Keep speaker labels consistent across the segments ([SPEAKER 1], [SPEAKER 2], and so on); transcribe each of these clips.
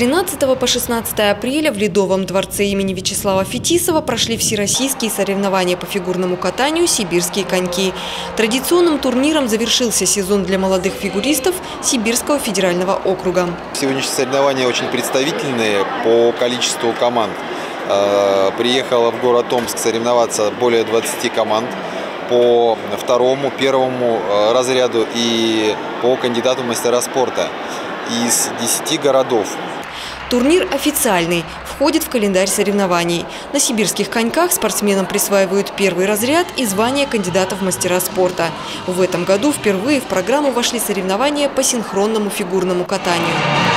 [SPEAKER 1] 13 по 16 апреля в Ледовом дворце имени Вячеслава Фетисова прошли всероссийские соревнования по фигурному катанию «Сибирские коньки». Традиционным турниром завершился сезон для молодых фигуристов Сибирского федерального округа.
[SPEAKER 2] Сегодняшние соревнования очень представительные по количеству команд. Приехало в город Омск соревноваться более 20 команд по второму, первому разряду и по кандидату в мастера спорта из 10 городов.
[SPEAKER 1] Турнир официальный, входит в календарь соревнований. На сибирских коньках спортсменам присваивают первый разряд и звание кандидатов в мастера спорта. В этом году впервые в программу вошли соревнования по синхронному фигурному катанию.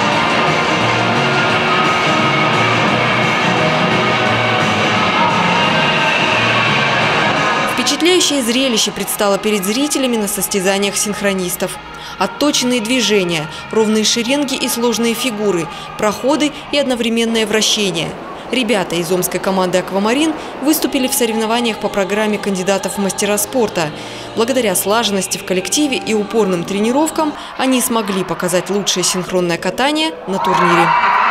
[SPEAKER 1] Впечатляющее зрелище предстало перед зрителями на состязаниях синхронистов. Отточенные движения, ровные шеренги и сложные фигуры, проходы и одновременное вращение. Ребята из омской команды «Аквамарин» выступили в соревнованиях по программе кандидатов в мастера спорта. Благодаря слаженности в коллективе и упорным тренировкам они смогли показать лучшее синхронное катание на турнире.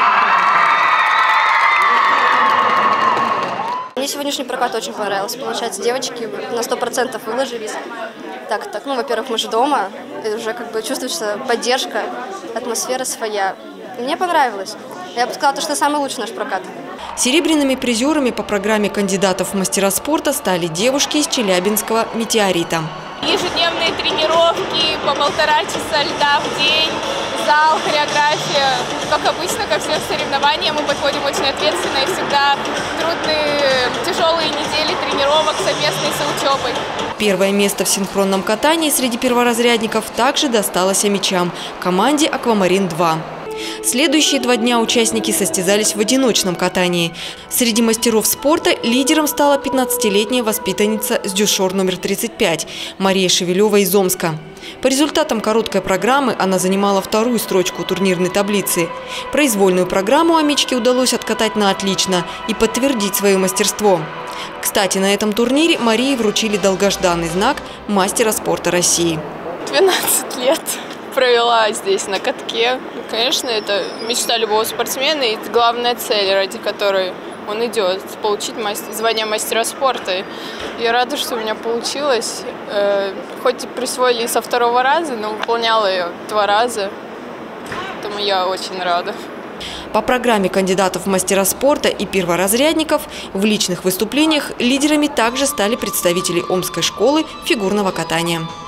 [SPEAKER 3] Мне сегодняшний прокат очень понравился. Получается, девочки на 100% выложились. Так, во-первых, мы же дома, и уже как бы чувствуется поддержка, атмосфера своя. И мне понравилось. Я бы сказала, что это самый лучший наш прокат.
[SPEAKER 1] Серебряными призерами по программе кандидатов в мастера спорта стали девушки из Челябинского «Метеорита».
[SPEAKER 4] Ежедневные тренировки по 1,5 часа льда в день, зал, хореография. Как обычно, ко всем соревнованиям, мы подходим очень ответственно и всегда трудные, тяжелые недели тренировок совместной с учебой.
[SPEAKER 1] Первое место в синхронном катании среди перворазрядников также досталось амичам – команде «Аквамарин-2». Следующие 2 дня участники состязались в одиночном катании. Среди мастеров спорта лидером стала 15-летняя воспитанница с дюшор номер 35 Мария Шевелева из Омска. По результатам короткой программы она занимала 2-ю строчку турнирной таблицы. Произвольную программу амичке удалось откатать на отлично и подтвердить свое мастерство. Кстати, на этом турнире Марии вручили долгожданный знак мастера спорта России.
[SPEAKER 4] 12 лет провела здесь на катке. Конечно, это мечта любого спортсмена и главная цель, ради которой он идет – получить звание мастера спорта. Я рада, что у меня получилось. Хоть и присвоили со 2-го раза, но выполняла ее 2 раза. Поэтому я очень рада.
[SPEAKER 1] По программе кандидатов в мастера спорта и перворазрядников в личных выступлениях лидерами также стали представители Омской школы фигурного катания.